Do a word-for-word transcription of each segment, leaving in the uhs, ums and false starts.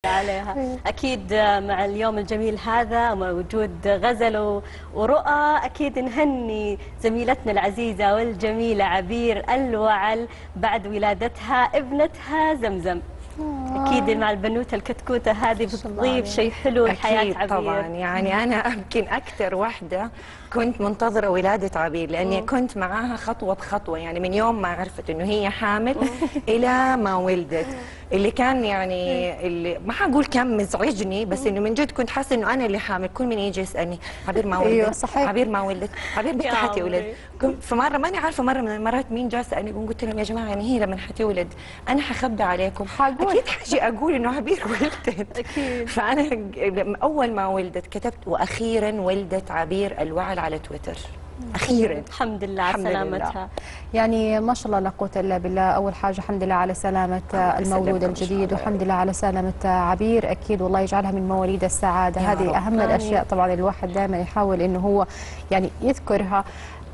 عليها. أكيد مع اليوم الجميل هذا ومع وجود غزل ورؤى أكيد نهني زميلتنا العزيزة والجميلة عبير الوعل بعد ولادتها ابنتها زمزم. أكيد مع البنوتة الكتكوتة هذه بتضيف شيء حلو لحياة عبير. طبعا يعني أنا يمكن أكثر واحدة كنت منتظرة ولادة عبير لأني كنت معاها خطوة بخطوة، يعني من يوم ما عرفت إنه هي حامل إلى ما ولدت. اللي كان يعني اللي ما حقول كان مزعجني، بس إنه من جد كنت حاسة إنه أنا اللي حامل. كل من يجي يسألني عبير ما ولدت، أيوة صحيح. عبير ما ولدت، عبير متى حتولد. فمرة ماني عارفة مرة من المرات مين جاء سألني، قلت لهم يا جماعة يعني هي لما حتولد أنا حخبي عليكم، حقول. أكيد حاجي أقول إنه عبير ولدت. أكيد. فأنا أول ما ولدت كتبت وأخيرا ولدت عبير الوعل على تويتر. أخيرا الحمد لله على سلامتها. يعني ما شاء الله لا قوة إلا بالله. أول حاجة الحمد لله على سلامة المولود الجديد، والحمد لله على سلامة عبير. أكيد والله يجعلها من مواليد السعادة. هذه أهم آمين. الأشياء طبعا الواحد دائما يحاول إنه هو يعني يذكرها.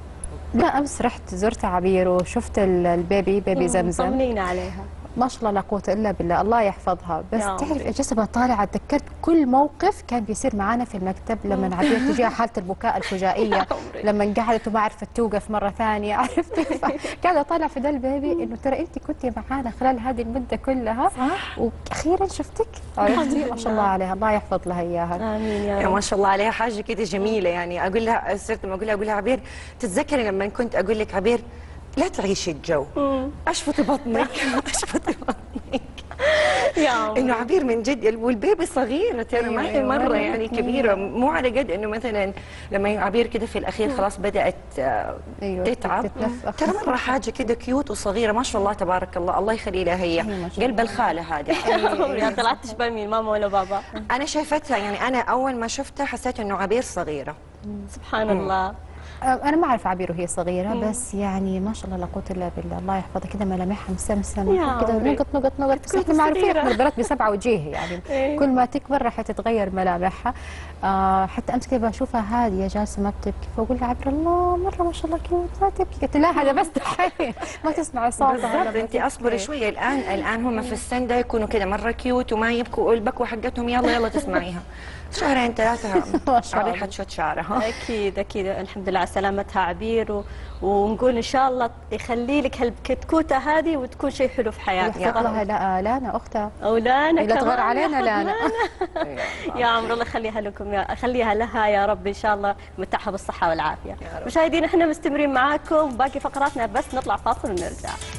لا أمس رحت زرت عبير وشفت البيبي بيبي زمزم. طمنينا عليها. ما شاء الله لا قوة إلا بالله، الله يحفظها. بس تعرف جسمها طالعة، تذكرت كل موقف كان بيصير معانا في المكتب لما عبير تجيها حالة البكاء الفجائية، لما قعدت وما عرفت توقف مرة ثانية، عرفتي؟ قاعدة طالعة في ذا البيبي إنه ترى أنت كنتي معانا خلال هذه المدة كلها، صح؟ وأخيرا شفتك، عرفتي؟ ما شاء الله عليها، الله يحفظ لها إياها. آمين يا رب. ما شاء الله عليها، حاجة كده جميلة. يعني أقول لها صرت ما أقول لها أقول لها عبير، تتذكري لما كنت أقول لك عبير لا تعيشي الجو، اشفطي بطنك اشفطي بطنك يا عمري. انه عبير من جد، والبيبي صغيره ترى ما هي مره يعني كبيره، مو على قد انه مثلا لما عبير كده في الاخير خلاص بدات تتعب، ترى مره حاجه كده كيوت وصغيره ما شاء الله تبارك الله، الله يخلي لها هي قلب الخاله هذه. يا طلعت تشبه مين، ماما ولا بابا؟ انا شايفتها يعني انا اول ما شفتها حسيت انه عبير صغيره. سبحان الله. أنا ما أعرف عبير وهي صغيرة، بس يعني ما شاء الله لا قوة إلا بالله، الله يحفظها. كده ملامحها مسمسمة كده، نقط نقط نقط. بس احنا معروفين احنا البنات بسبعة وجيه يعني. إيه؟ كل ما تكبر راح تتغير ملامحها. آه حتى أمس كده بشوفها هادية جالسة ما بتبكي، فأقول لها عبير الله مرة ما شاء الله كيوت ما تبكي. قلت لها هذا بس دحين ما تسمعي صوتها. بالضبط، أنت أصبري شوية. الآن الآن هم في السن ده يكونوا كده مرة كيوت وما يبكوا، والبكوة حقتهم يلا يلا تسمعيها. شهرين ثلاثة ما شاء الله حتشوت شعرها. أكيد أكيد. الحمد لله على سلامتها عبير، و... ونقول إن شاء الله يخلي لك هالكتكوتة هذه وتكون شيء حلو في حياتك. يحفظ لها لا لانا أختها أو لانا لا تغار علينا لانا. يا عمر الله يخليها لكم، يا خليها لها يا رب إن شاء الله، متعها بالصحة والعافية. مشاهدينا احنا مستمرين معاكم باقي فقراتنا، بس نطلع فاصل ونرجع.